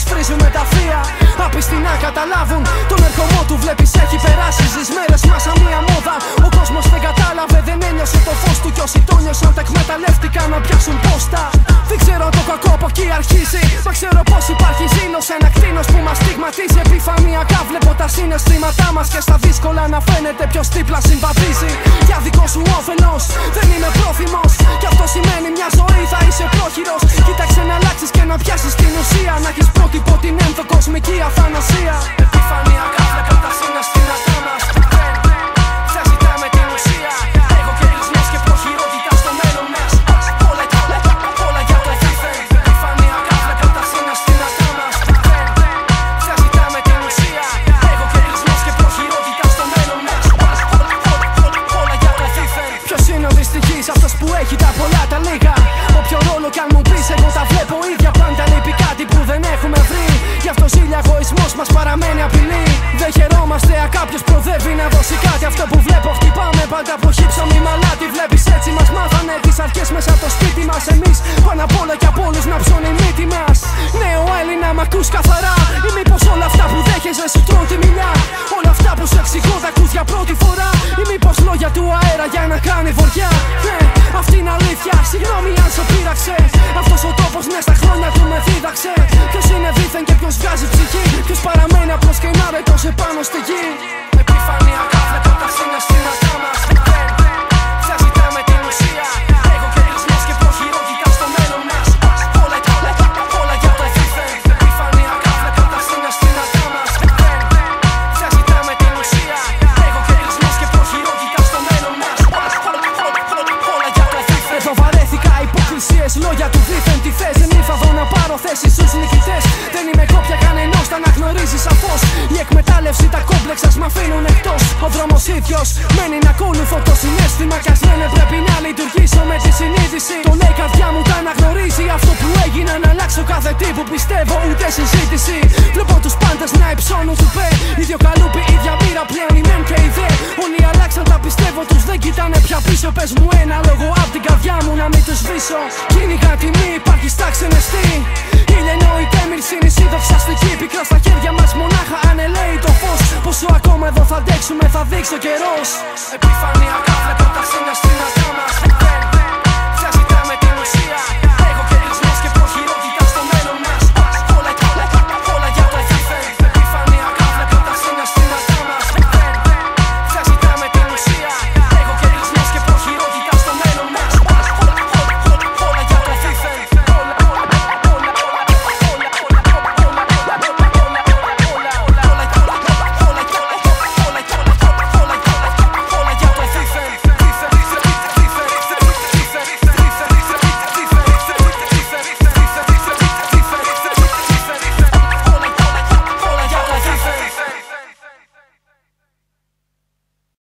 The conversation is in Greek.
πρίζουνε τα θεία. Άπιστοι να καταλάβουν τον ερχομό του. Βλέπεις έχει περάσει στις μέρες μας σαν μία μόδα. Ο κόσμος δεν κατάλαβε, δεν ένιωσε το φως του. Κι όσοι το νιώσαν τα εκμεταλλεύτηκαν να πιάσουν πόστα. Δεν ξέρω το κακό από εκεί αρχίζει. Μα ξέρω πως υπάρχει ζήλος, ένα κτίνος που μας στιγματίζει. Επιφανειακά βλέπω τα συναισθήματά μας και στα δύσκολα να φαίνεται ποιος δίπλα συμβαδίζει. Για δικό σου όφελος δεν είμαι πρόθυμος. Κι αυτό σημαίνει μια ζωή θα είσαι πρόχειρος. Κοίταξε να αλλάξεις και να πιάσεις την ουσία. Να έχεις πρότυπο την ενδοκοσμική αθανασία. Επιφανειακά βλέπω τα συναισθήματά μας. Δεν ζητάμε την ουσία. Εγωκερισμός και προχειρότητα στο μέλλον μας. Όλα για το δίθεν. Επιφανειακά βλέπω τα συναισθήματά μας. Δεν ζητάμε την ουσία. Εγωκερισμός και προχειρότητα στο μέλλον μας. Όλα για το δίθεν. Ποιος είναι ο δυστυχής, αυτός που έχει τα πολλά τα λίγα. Όποιο ρόλο κι αν μου πεις, εγώ τα βλέπω ίδια. Πάντα λείπει κάτι που δεν έχουμε βρει. Γι' αυτό ζήλια εγωισμός μας παραμένει απειλή. Δεν χαιρόμαστε αν κάποιος προδεύει να δώσει κάτι. Αυτό που βλέπω χτυπάμε πάντα από χύψο μη μαλάτι. Βλέπεις έτσι μας μάθανε τις αρχές μέσα από το σπίτι μας. Εμείς πάνω απ' όλα κι από όλους να ψώνει η μύτη μας. Νέο Έλληνα μ' ακούς καθαρά. Ή μήπως όλα αυτά που δέχεσαι σου τρώνε τη μιλιά. Όλα αυτά που σου εξηγώ τα ακούς για πρώτη φορά. Ή μήπως λόγια του αέρα για να κάνει βοριά. Αυτή είναι αλήθεια, συγγνώμη αν σε πείραξε. Αυτός ο τόπος ναι στα χρόνια του με δίδαξε. Ποιος είναι δίθεν και ποιος βγάζει ψυχή. Ποιος παραμένει απλώς και να ρετός επάνω στη γη. Επιφανειακά βλέπω τα συναισθήματά μας. Δεν ζητάμε την ουσία. Εγωκερισμός και προχειρότητα στο μέλλον μας. Όλα για το δίθεν. Επιφανειακά βλέπω τα συναισθήματά μας. Δεν ζητάμε την ουσία. Εγωκερισμός και προχειρότητα στο μέλλον μας. Όλα για το δίθεν. Εδώ βαρέθηκα υποκρισίες, λόγια του δίθεν. Τι θες, δεν ήρθα εδώ να πάρω θέση στους νικητές. Δεν είμαι κόπια κανενός, τα αναγνωρίζεις σαφώς. Η εκμετάλλευση, τα κόμπλεξ σας μ' αφήνουν εκτός. Ο δρόμος ίδιος μένει να ακόλουθω το συναίσθημα. Κι ας λένε πρέπει να λειτουργήσω με τη συνείδηση. Το λέει η καρδιά μου, τα αναγνωρίζει. Αυτό που έγινα να αλλάξω κάθε τι που πιστεύω, ούτε συζήτηση. Βλέπω τους πάντες να υψώνουν του πέ. Ίδιο καλούπι, ίδια μοίρα πλέον η μεν και η δε. Όλοι αλλάξαν, τα πιστεύω τους δεν κοιτάνε πια πίσω. Πες μου ένα λόγο απ' την καρδιά μου να μην τους σβήσω. Κυνηγά τιμή, υπάρχει στα ξενεστή. Ηλιενοείται μυρσίνη, δοξαστική. Πικρά στα χέρια μας μονάχα ανελέει το φως. Πόσο ακόμα εδώ θα αντέξουμε, θα δείξει ο καιρός. Επιφανειακά